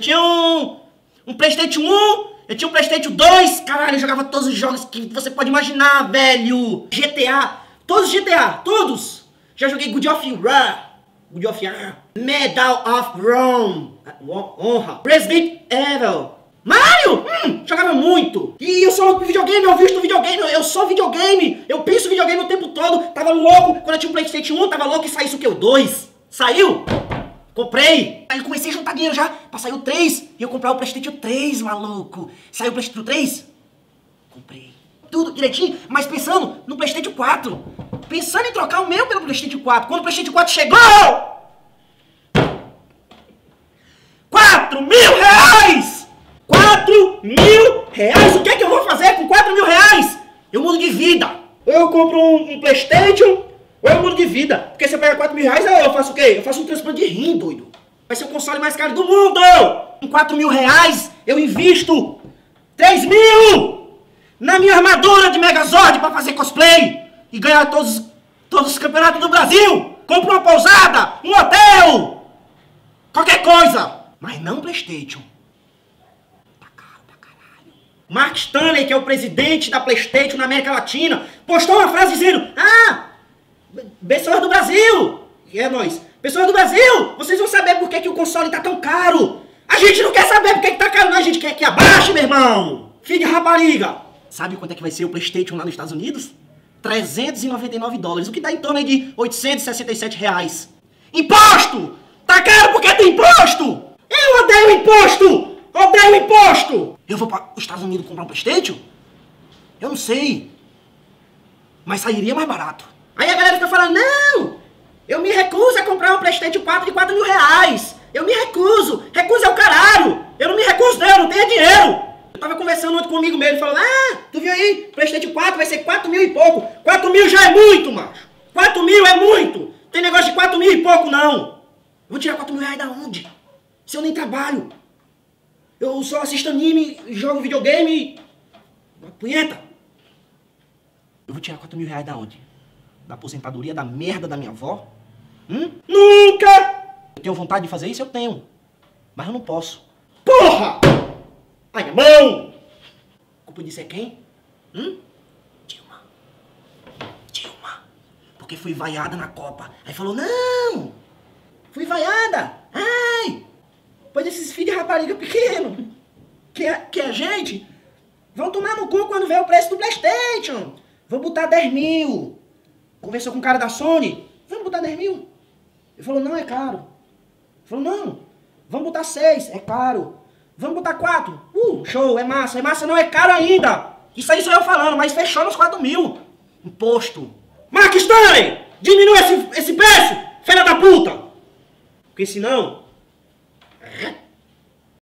tinha um PlayStation 1, eu tinha um PlayStation 2, caralho, eu jogava todos os jogos que você pode imaginar, velho. GTA, todos os GTA, todos. Já joguei God of War, Medal of Honra, Resident Evil, Mario, jogava muito. E eu sou louco por videogame, eu visto videogame, eu sou videogame, eu penso videogame o tempo todo. Tava louco, quando eu tinha um PlayStation 1, tava louco e saísse o que? O 2? Saiu? Comprei. Aí eu comecei a juntar dinheiro já pra sair o 3 e eu comprar o PlayStation 3, maluco. Saiu o PlayStation 3? Comprei. Tudo direitinho, mas pensando no PlayStation 4. Pensando em trocar o meu pelo PlayStation 4. Quando o PlayStation 4 chegou... R$4.000! R$4.000! O que é que eu vou fazer com R$4.000? Eu mudo de vida. Ou eu compro um PlayStation, ou eu mudo de vida. Porque se eu pegar R$4.000, eu faço o quê? Eu faço um transplante de rim, doido. Vai ser o console mais caro do mundo! Com R$4.000, eu invisto 3.000 na minha armadura de Megazord pra fazer cosplay e ganhar todos os campeonatos do Brasil. Compro uma pousada, um hotel, qualquer coisa. Mas não PlayStation. Tá caro pra caralho. Mark Stanley, que é o presidente da PlayStation na América Latina, postou uma frase dizendo: pessoas do Brasil, e é nóis, pessoas do Brasil, vocês vão saber por que o console tá tão caro. A gente não quer saber por que tá caro, não. A gente quer que abaixe, meu irmão. Filho de rapariga. Sabe quanto é que vai ser o PlayStation lá nos Estados Unidos? $399, o que dá em torno de R$867. Imposto! Tá caro porque tem imposto! Eu odeio imposto! Odeio imposto! Eu vou para os Estados Unidos comprar um PlayStation? Eu não sei. Mas sairia mais barato. Aí a galera fica falando: não! Eu me recuso a comprar um PlayStation 4 de R$4.000. Eu me recuso. Recuso é o caralho. Eu não me recuso não, eu não tenho dinheiro. Eu tava conversando ontem com um amigo meu, ele falou: tu viu aí? PlayStation 4 vai ser 4.000 e pouco. 4.000 já é muito, macho. 4.000 é muito. Tem negócio de 4.000 e pouco, não. Eu vou tirar R$4.000 da onde? Se eu nem trabalho. Eu só assisto anime, jogo videogame. Uma punheta. Eu vou tirar R$4.000 da onde? Da aposentadoria da merda da minha avó? Nunca! Eu tenho vontade de fazer isso? Eu tenho. Mas eu não posso. Porra! Ai, minha mão! A culpa disso é quem? Dilma. Porque fui vaiada na Copa. Aí falou: não! Fui vaiada! Ai! Pois esses filhos de rapariga pequeno, que a gente, vão tomar no cu quando vê o preço do PlayStation. Vão botar 10.000. Conversou com o cara da Sony. Vamos botar 10.000. Ele falou: não, é caro. Ele falou: não, vamos botar 6, é caro. Vamos botar 4. Show, é massa, não é caro ainda. Isso aí sou eu falando, mas fechou nos 4.000. Imposto. Mark Stanley, diminua esse preço, filha da puta. Porque senão...